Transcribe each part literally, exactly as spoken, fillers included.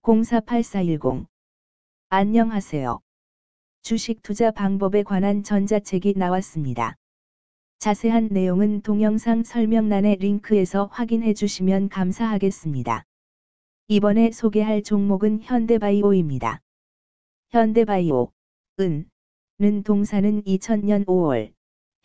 공사팔사일공. 안녕하세요. 주식 투자 방법에 관한 전자책이 나왔습니다. 자세한 내용은 동영상 설명란의 링크에서 확인해 주시면 감사하겠습니다. 이번에 소개할 종목은 현대바이오입니다. 현대바이오, 은, 는 동사는 이천년 오월,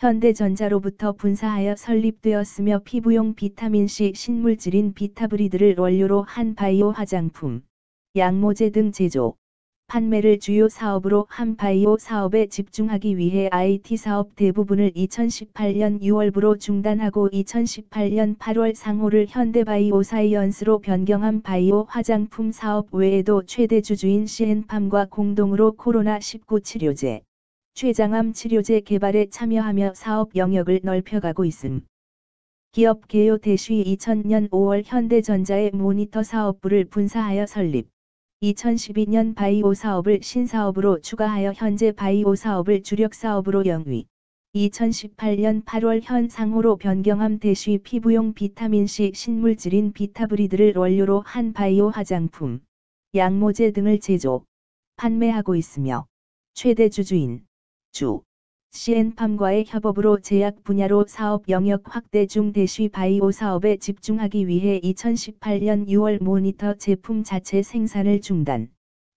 현대전자로부터 분사하여 설립되었으며 피부용 비타민C 신물질인 비타브리드를 원료로 한 바이오 화장품, 양모제 등 제조, 판매를 주요 사업으로 한 바이오 사업에 집중하기 위해 아이티 사업 대부분을 이천십팔년 유월부로 중단하고 이천십팔년 팔월 상호를 현대바이오사이언스로 변경한 바이오 화장품 사업 외에도 최대 주주인 씨엔팜과 공동으로 코로나 십구 치료제, 췌장암 치료제 개발에 참여하며 사업 영역을 넓혀가고 있음. 기업 개요 대시 이천년 오월 현대전자의 모니터 사업부를 분사하여 설립. 이천십이년 바이오 사업을 신사업으로 추가하여 현재 바이오 사업을 주력 사업으로 영위. 이천십팔년 팔월 현 상호로 변경함 대시 피부용 비타민C 신물질인 비타브리드를 원료로 한 바이오 화장품, 양모제 등을 제조, 판매하고 있으며 최대 주주인 주 씨엔팜과의 협업으로 제약 분야로 사업 영역 확대 중 대시 바이오 사업에 집중하기 위해 이천십팔년 유월 모니터 제품 자체 생산을 중단.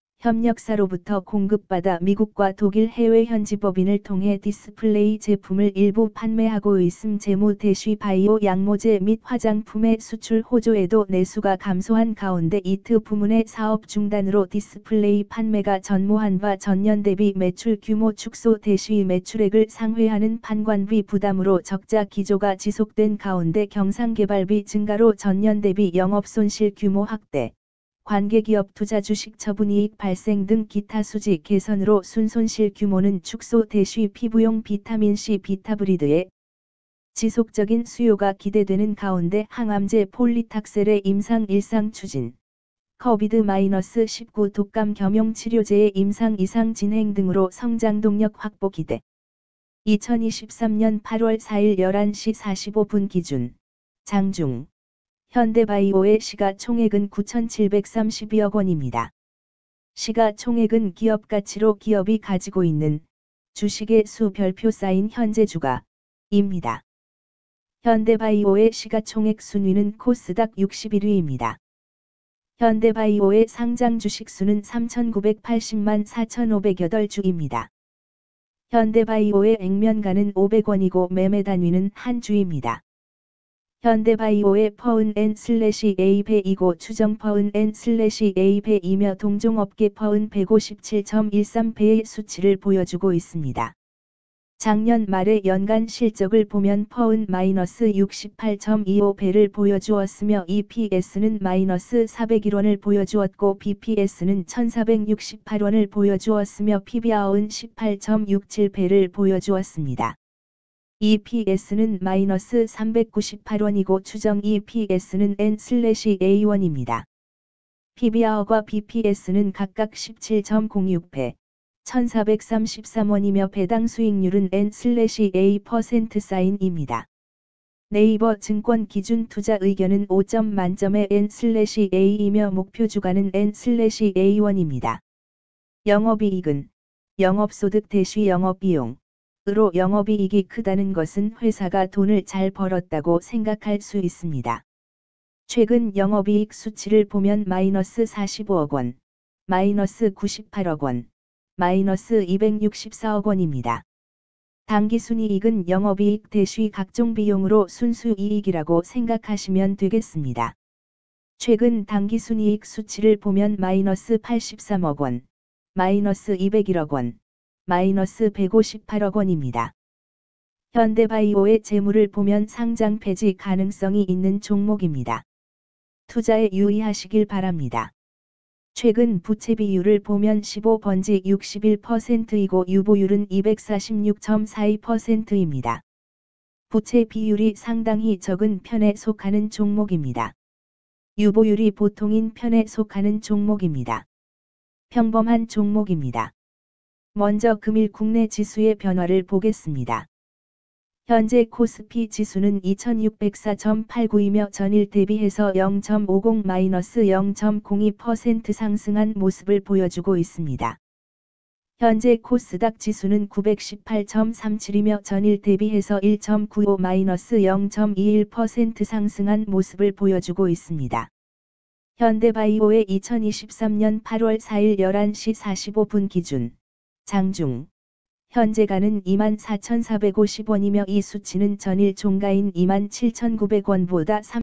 협력사로부터 공급받아 미국과 독일 해외 현지 법인을 통해 디스플레이 제품을 일부 판매하고 있음. 재무 대시 바이오 양모제 및 화장품의 수출 호조에도 내수가 감소한 가운데 이트 부문의 사업 중단으로 디스플레이 판매가 전무한 바 전년 대비 매출 규모 축소 대시 매출액을 상회하는 판관비 부담으로 적자 기조가 지속된 가운데 경상개발비 증가로 전년 대비 영업손실 규모 확대. 관계기업 투자 주식 처분이익 발생 등 기타 수지 개선으로 순손실 규모는 축소 대시 피부용 비타민C 비타브리드의 지속적인 수요가 기대되는 가운데 항암제 폴리탁셀의 임상 일상 추진, 코비드 십구 독감 겸용 치료제의 임상 이상 진행 등으로 성장 동력 확보 기대. 이천이십삼년 팔월 사일 열한시 사십오분 기준, 장중. 현대바이오의 시가총액은 구천칠백삼십이억 원입니다. 시가총액은 기업가치로 기업이 가지고 있는 주식의 수 별표 쌓인 현재 주가입니다. 현대바이오의 시가총액 순위는 코스닥 육십일위입니다. 현대바이오의 상장 주식수는 삼천구백팔십만 사천오백여덟 주입니다. 현대바이오의 액면가는 오백 원이고 매매 단위는 한 주입니다. 현대바이오의 퍼은 엔 슬래시 에이 백이고 추정 퍼은 엔 슬래시 에이 백이며 동종업계 퍼은 백오십칠 점 일삼 배의 수치를 보여주고 있습니다. 작년 말의 연간 실적을 보면 퍼은 마이너스 육십팔 점 이오 배를 보여주었으며 이피에스는 마이너스 사백일 원을 보여주었고 비피에스는 천사백육십팔 원을 보여주었으며 피비알은 십팔 점 육칠 배를 보여주었습니다. 이피에스는 마이너스 삼백구십팔 원이고 추정 이피에스는 엔 슬래시 에이 원입니다. 피비알과 비피에스는 각각 십칠 점 공육 배, 천사백삼십삼 원이며 배당 수익률은 엔 슬래시 에이 퍼센트 사인입니다. 네이버 증권 기준 투자 의견은 오 점 만점의 엔 슬래시 에이이며 목표 주가는 엔 슬래시 에이 원입니다. 영업이익은 영업소득 대시 영업비용 으로 영업이익이 크다는 것은 회사가 돈을 잘 벌었다고 생각할 수 있습니다. 최근 영업이익 수치를 보면 마이너스 사십오억 원, 마이너스 구십팔억 원, 마이너스 이백육십사억 원입니다. 당기순이익은 영업이익 대시 각종 비용으로 순수이익이라고 생각하시면 되겠습니다. 최근 당기순이익 수치를 보면 마이너스 팔십삼억 원, 마이너스 이백일억 원, 마이너스 백오십팔억 원입니다. 현대바이오의 재물을 보면 상장 폐지 가능성이 있는 종목입니다. 투자에 유의하시길 바랍니다. 최근 부채 비율을 보면 십오 번지 육십일 퍼센트이고 유보율은 이백사십육 점 사이 퍼센트입니다. 부채 비율이 상당히 적은 편에 속하는 종목입니다. 유보율이 보통인 편에 속하는 종목입니다. 평범한 종목입니다. 먼저 금일 국내 지수의 변화를 보겠습니다. 현재 코스피 지수는 이천육백사 점 팔구이며 전일 대비해서 영 점 오십 영 점 공이 퍼센트 상승한 모습을 보여주고 있습니다. 현재 코스닥 지수는 구백십팔 점 삼칠이며 전일 대비해서 일 점 구오 영 점 이일 퍼센트 상승한 모습을 보여주고 있습니다. 현대바이오의 이천이십삼년 팔월 사일 열한 시 사십오 분 기준 장중 현재가는 이만 사천사백오십 원이며 이 수치는 전일 종가인 이만 칠천구백 원보다